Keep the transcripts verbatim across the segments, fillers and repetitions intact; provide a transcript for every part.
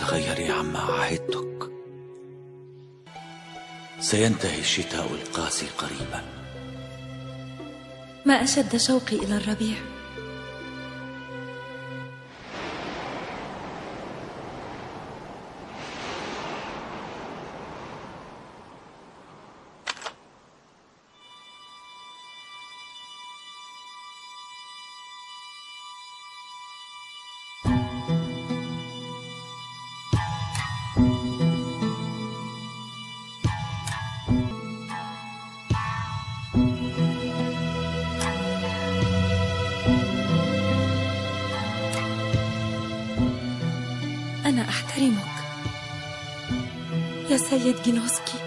تتغيري عما عهدتك. سينتهي الشتاء القاسي قريبا. ما أشد شوقي إلى الربيع. أنا أحترمك يا سيد جينوسكي.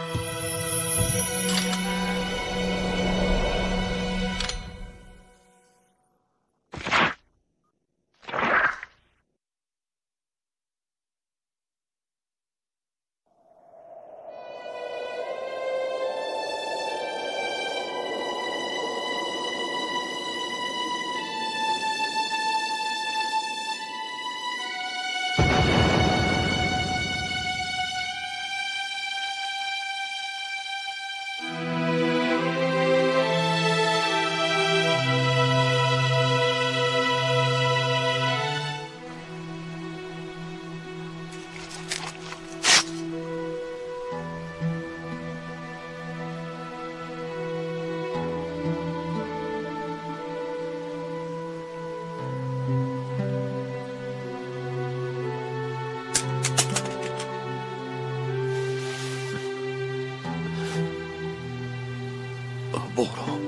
بورو،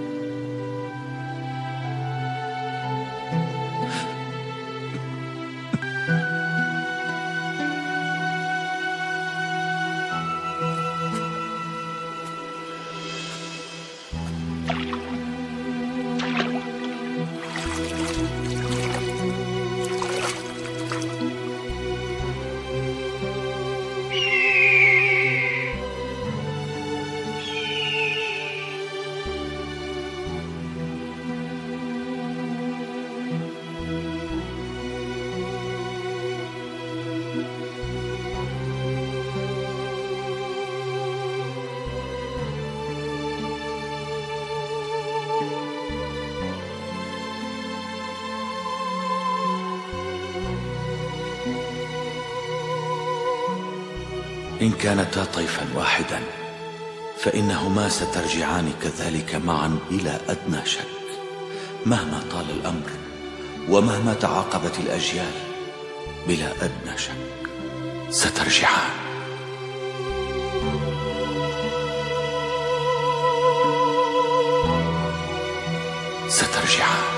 إن كانتا طيفا واحدا فإنهما سترجعان كذلك معا بلا أدنى شك، مهما طال الأمر ومهما تعاقبت الأجيال، بلا أدنى شك سترجعان. سترجعان.